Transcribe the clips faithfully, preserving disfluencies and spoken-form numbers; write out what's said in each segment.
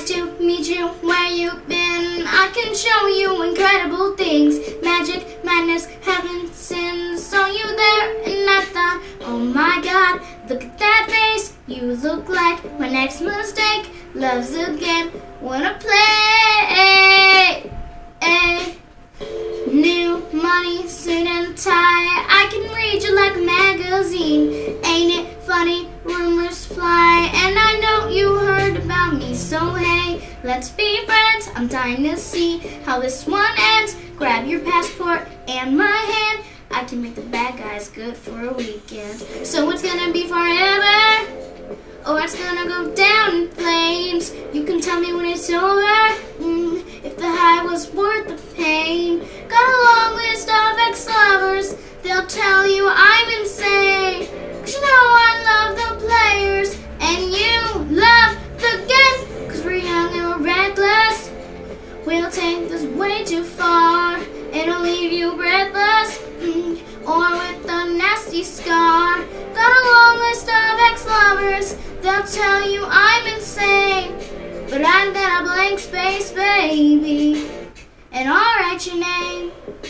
Nice to meet you, where you been? I can show you incredible things. Magic, madness, heaven, sin. Saw you there and I thought, oh my God, look at that face. You look like my next mistake. Love's a game, wanna play. Hey. New money, suit and tie. I can read you like a magazine. Ain't it funny? Rumors fly, and I know you heard about me. So hey, let's be friends. I'm dying to see how this one ends. Grab your passport and my hand. I can make the bad guys good for a weekend. So it's gonna be forever, or it's gonna go down in flames. You can tell me when it's over, mm, if the high was worth the pain. Got a long list of ex-lovers. They'll tell you I'm insane. Cause you know I love the players, and you love the game. Cause we're young and we're reckless. We'll take this way too far. It'll leave you breathless, mm, or with a nasty scar. Got a long list of ex-lovers. They'll tell you I'm insane, but I've got a blank space, baby, and I'll write your name.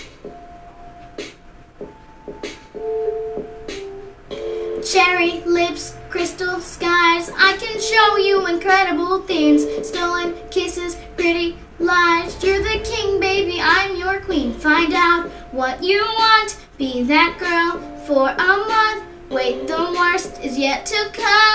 Cherry lips, crystal skies. I can show you incredible things. Stolen kisses, pretty lies. You're the king, baby, I'm your queen. Find out what you want. Be that girl for a month. Wait, the worst is yet to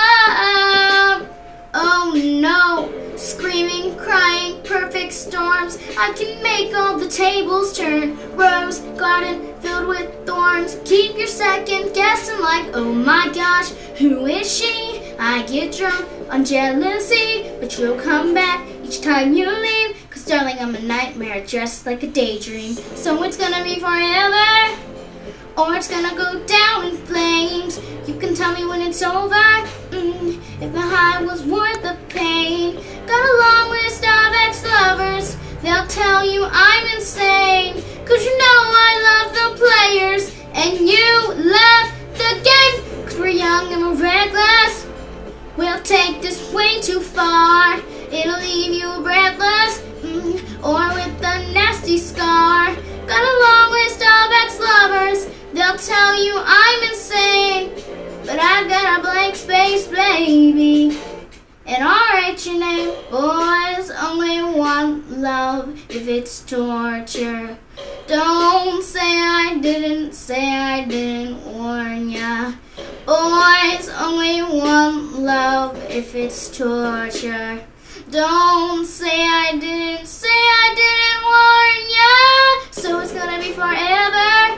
come. Oh no, screaming, crying, perfect storms. I can make all the tables turn. Rose garden filled with thorns. Keep your second guessing like, oh my gosh, who is she? I get drunk on jealousy, but you'll come back each time you leave. Cause darling, I'm a nightmare dressed like a daydream. So it's gonna be forever, or it's gonna go down in flames. You can tell me when it's over, mm, if the high was worth the pain. Got a long list of ex-lovers. They'll tell you I'm insane. Cause you know I love the players, and you love the game. Cause we're young and we're reckless. We'll take this way too far. It'll leave you breathless, mm, or with a nasty scar. Got a long list of ex-lovers. They'll tell you I'm insane, but I've got a blank space, baby, and I'll write your name. Boys only want love if it's torture. Don't say I didn't, say I didn't warn ya. Boys only want love if it's torture. Don't say I didn't, say I didn't warn ya. So it's gonna be forever,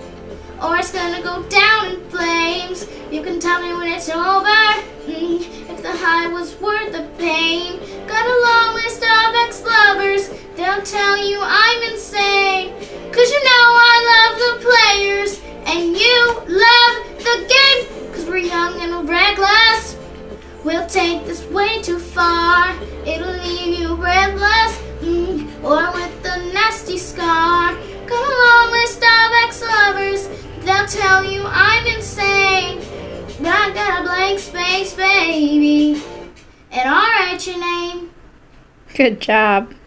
or it's gonna go down in flames. You can tell me when it's over, mm, if the high was worth the pain. Got a long list of ex-lovers. They'll tell you I'm insane. Cause you know I love the players, and you love the game. Cause we're young and we're reckless. We'll take this way too far. It'll leave you breathless, mm, or with a nasty scar. Got a long list of ex-lovers. They'll tell you I'm insane, but I got a blank space, baby, and I'll write your name. Good job.